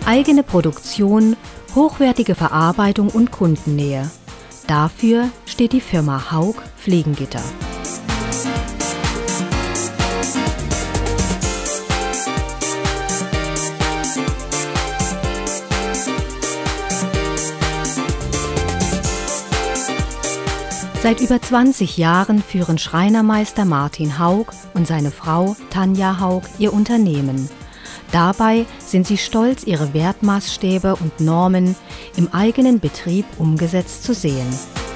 Eigene Produktion, hochwertige Verarbeitung und Kundennähe. Dafür steht die Firma Haug Fliegengitter. Seit über 20 Jahren führen Schreinermeister Martin Haug und seine Frau Tanja Haug ihr Unternehmen. Dabei sind sie stolz, ihre Wertmaßstäbe und Normen im eigenen Betrieb umgesetzt zu sehen.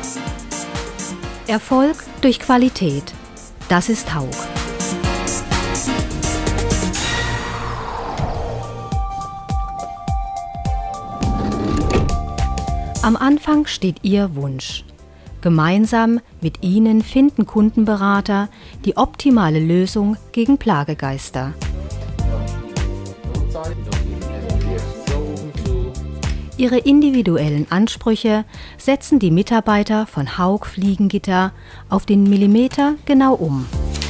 Erfolg durch Qualität, das ist Haug. Am Anfang steht ihr Wunsch. Gemeinsam mit ihnen finden Kundenberater die optimale Lösung gegen Plagegeister. Ihre individuellen Ansprüche setzen die Mitarbeiter von Haug Fliegengitter auf den Millimeter genau um.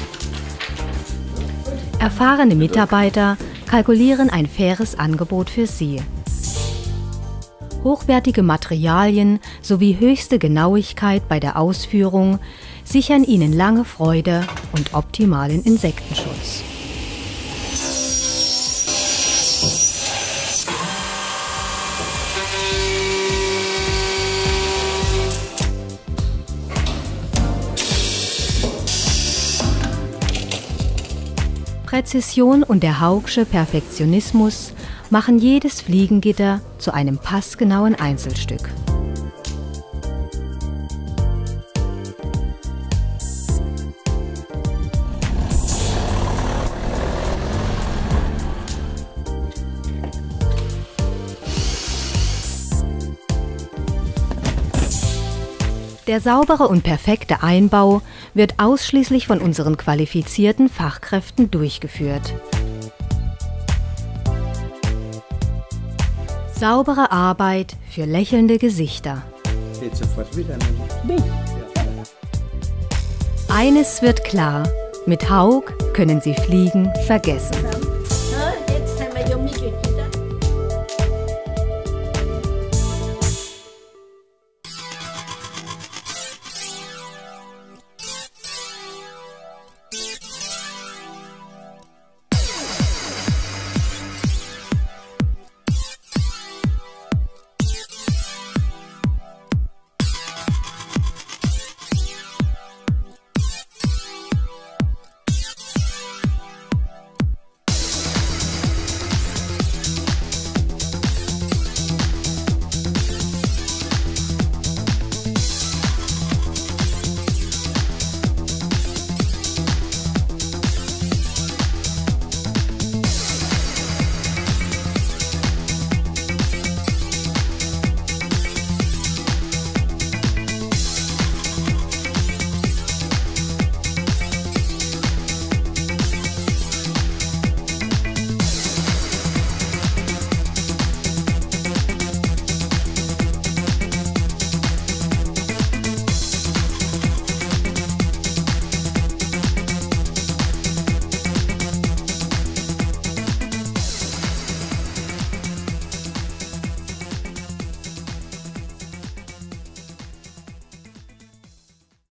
Erfahrene Mitarbeiter kalkulieren ein faires Angebot für sie. Hochwertige Materialien sowie höchste Genauigkeit bei der Ausführung sichern ihnen lange Freude und optimalen Insektenschutz. Präzision und der Haugsche Perfektionismus machen jedes Fliegengitter zu einem passgenauen Einzelstück. Der saubere und perfekte Einbau wird ausschließlich von unseren qualifizierten Fachkräften durchgeführt. Saubere Arbeit für lächelnde Gesichter. Geht sofort wieder. Eines wird klar, mit Haug können Sie Fliegen vergessen.